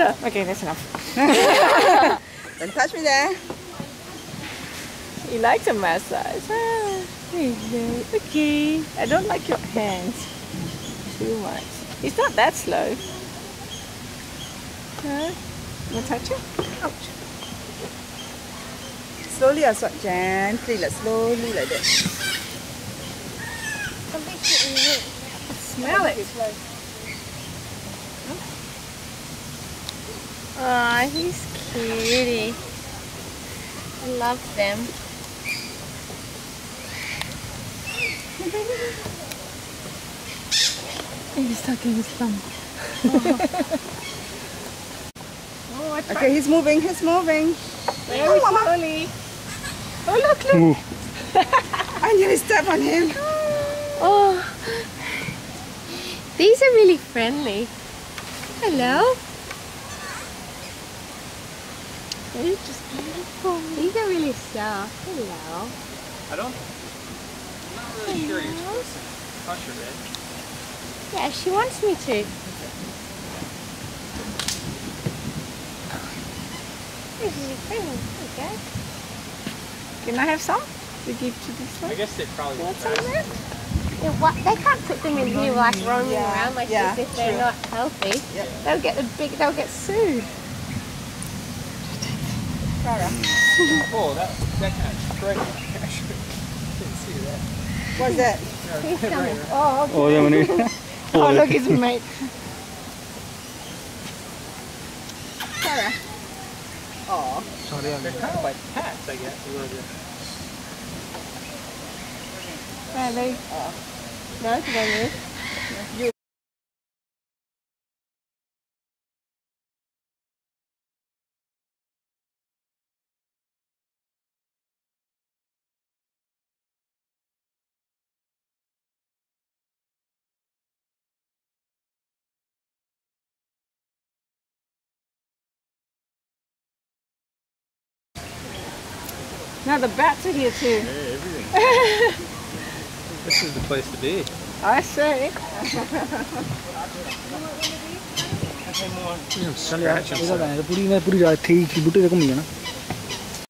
Okay, that's enough. Don't touch me there. You like a massage? Ah, there you go. Okay. I don't like your hands too much. It's not that slow. No? Want to touch it? Ouch. Slowly also, gently, like slowly like that. Smell it. Oh, he's cutie. I love them. He's stuck in his thumb. Oh, Okay, he's moving, he's moving. Very slowly. Oh, look, look. I nearly stepped on him. Oh, these are really friendly. Hello. They're just beautiful. These are really soft. Hello. I'm not really sure you're supposed to touch her, man. Yeah, she wants me to. This is your friend. Okay. Can I have some to give to this one? I guess they probably You want would some of pass. that? Yeah, what? They can't put them in here like roaming around like this if they're not healthy. Yep. They'll get they'll get sued. Clara. Oh, that kind of straight. I didn't see that. What's that? He's coming. Oh, okay. Oh, yeah, when Oh, look, his mate. Clara. Oh. They're kind of like cats, I guess, a little bit. Are they? No, can I move? Now the bats are here too. Hey, everything. This is the place to be. I say. Scratch and stuff. पूरी पूरी रात थी कि बूटे देखो मिलना